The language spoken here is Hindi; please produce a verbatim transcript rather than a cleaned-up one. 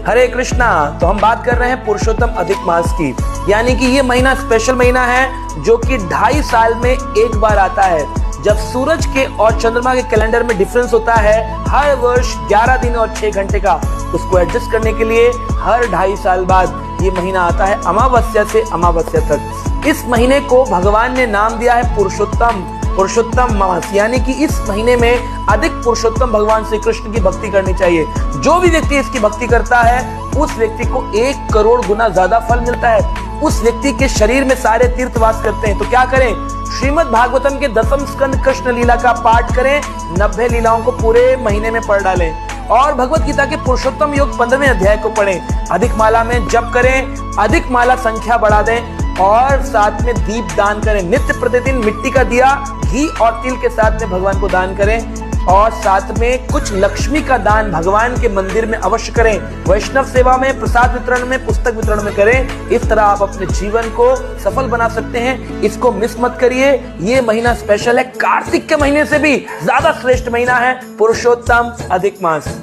हरे कृष्णा। तो हम बात कर रहे हैं पुरुषोत्तम अधिक मास की, यानी कि ये महीना स्पेशल महीना है जो कि ढाई साल में एक बार आता है। जब सूरज के और चंद्रमा के कैलेंडर में डिफरेंस होता है हर वर्ष ग्यारह दिन और छह घंटे का, उसको एडजस्ट करने के लिए हर ढाई साल बाद ये महीना आता है अमावस्या से अमावस्या तक। इस महीने को भगवान ने नाम दिया है पुरुषोत्तम पुरुषोत्तम मास, यानी कि इस महीने में अधिक पुरुषोत्तम भगवान श्री कृष्ण की भक्ति करनी चाहिए। जो भी व्यक्ति इसकी भक्ति करता है उस व्यक्ति को एक करोड़ गुना ज्यादा फल मिलता है। उस व्यक्ति के शरीर में सारे तीर्थ वास करते हैं। तो क्या करें? श्रीमद् भागवतम के दसम स्कंद कृष्ण लीला का पाठ करें, नब्बे लीलाओं को पूरे महीने में पढ़ डालें और भगवत गीता के पुरुषोत्तम योग पंद्रहवें अध्याय को पढ़ें। अधिक माला में जप करें, अधिक माला संख्या बढ़ा दें और साथ में दीप दान करें। नित्य प्रतिदिन मिट्टी का दिया घी और तिल के साथ में भगवान को दान करें और साथ में कुछ लक्ष्मी का दान भगवान के मंदिर में अवश्य करें। वैष्णव सेवा में, प्रसाद वितरण में, पुस्तक वितरण में करें। इस तरह आप अपने जीवन को सफल बना सकते हैं। इसको मिस मत करिए। ये महीना स्पेशल है, कार्तिक के महीने से भी ज्यादा श्रेष्ठ महीना है पुरुषोत्तम अधिक मास।